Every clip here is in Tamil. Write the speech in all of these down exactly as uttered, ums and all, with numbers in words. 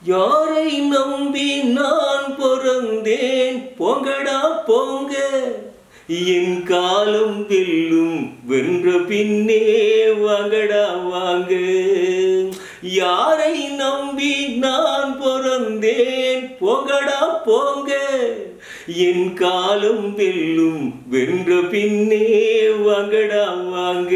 யாரை நம்பி நான் பிறந்தேன் போங்கடா போங்க என் காலம் வெல்லும் வென்ற பின்னே வாங்கடா வாங்க யாரை நம்பி நான் பிறந்தேன் போங்கடா போங்க என் காலம் வெல்லும் வென்ற பின்னே வாங்கடா வாங்க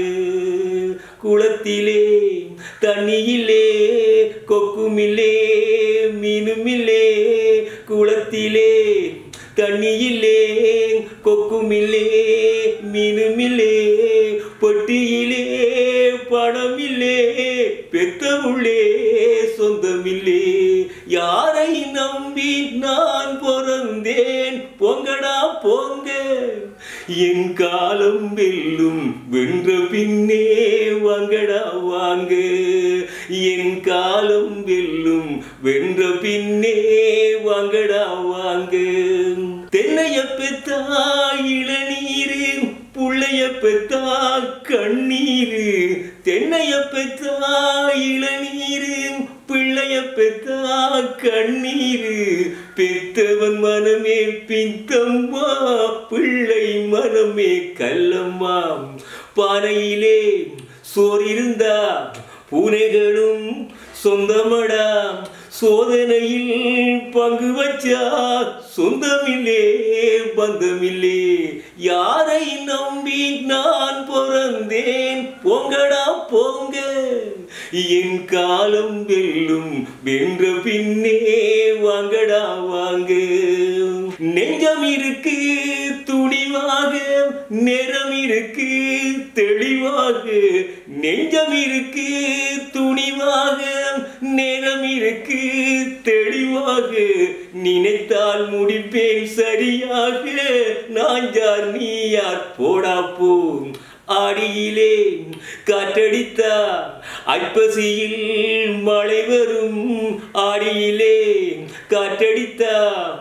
குளத்திலே தண்ணியிலே கொக்குமில்லே மீனுமில்லே குளத்திலே தண்ணியிலே கொக்குமில்லே மீனுமில்லே பொட்டியிலே பணமில்லே பெத்தவுள்ளே சொந்தமில்லே யாரை நம்பி நான் பிறந்தேன் போங்கடா போங்க என் காலம் வெல்லும் வென்ற பின்னே வாங்கடா வாங்க என் காலம் வெல்லும் வென்ற பின்னே வாங்கடா வாங்க தென்னைய பெத்தா இளநீரு புள்ளைய பெத்தா கண்ணீரு தென்னைய பெத்தா இளநீரு பிள்ளைய பெத்தா கண்ணீரு பெத்தவன் மனமே பித்தம்மா பிள்ளை மனமே கல்லம்மா பானையிலே சோறிருந்தா பூனைகளும் சொந்தமடா சோதனையில் பங்கு வச்சா சொந்தமில்லே பந்தமில்லே யாரை நம்பி நான் பிறந்தேன் போங்கடா போங்க என் காலம் வெல்லும் வென்ற பின்னே வாங்கடா வாங்க நெஞ்சம் இருக்கு துணிவாக நேரம் இருக்கு தெளிவாக நெஞ்சம் இருக்கு துணிவாக நேரம் இருக்கு தெளிவாக நினைத்தால் முடிப்பேன் சரியாக நான் யார் நீ யார் போடா போ ஆடியிலே காற்றடித்தா ஐப்பசியில் மழை வரும் ஆடியிலே காற்றடித்தா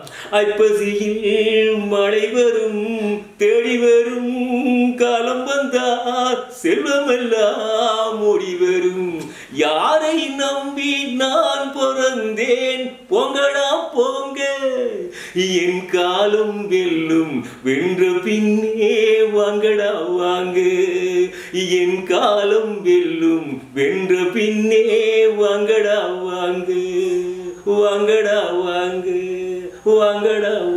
ஐப்பசியில் மழை வரும் தேடி வரும் காலம் வந்தா செல்வமெல்லாம் ஓடி வரும் யாரை நம்பி நான் பிறந்தேன் போங்கடா போங்க என் காலம் வெல்லும் வென்ற பின்னே வாங்கடா வாங்க என் காலம் வெல்லும் வென்ற பின்னே வாங்கடா வாங்க வாங்கடா வாங்க வாங்கடா